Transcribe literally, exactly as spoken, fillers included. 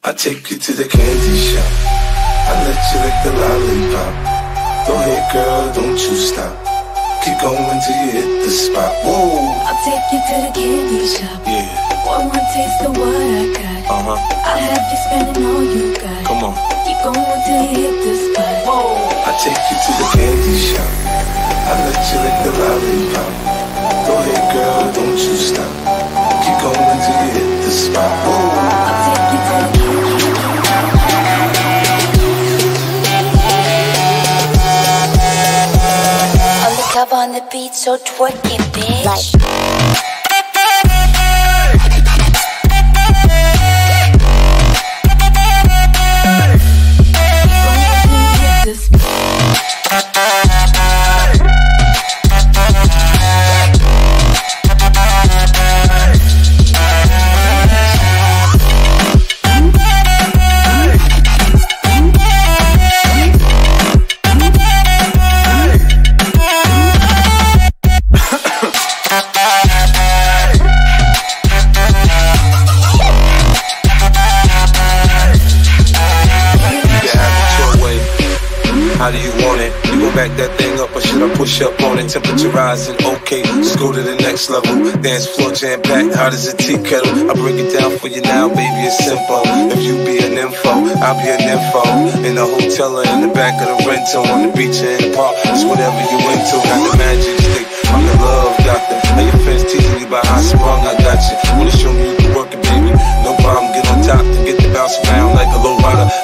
I take you to the candy shop. I let you lick the lollipop. Go ahead, girl, don't you stop. Keep going till you hit the spot. Whoa. I'll take you to the candy shop. Yeah. One more taste of what I got. Uh huh. I'll have you spending all you got. Come on. Keep going till you hit the spot. Whoa. I take you to the candy shop. I let you lick the lollipop. Go ahead, girl, don't you stop. Keep going till you hit the spot. Whoa. I'll take you to the candy shop. Undercover on the beat, so twerk it, bitch. Like. How do you want it? You gon' back that thing up or should I push up on it? Temperature rising, okay, let's go to the next level. Dance floor jam packed, hot as a tea kettle. I break it down for you now, baby, it's simple. If you be an info, I'll be an info. In the hotel or in the back of the rental, on the beach or in the park, it's whatever you into. Got the magic stick, I'm the love doctor. How your friends teasing me about how I sprung, I got you. Wanna show me you can work it, baby? No problem, get on top and get the bounce around like a low rider.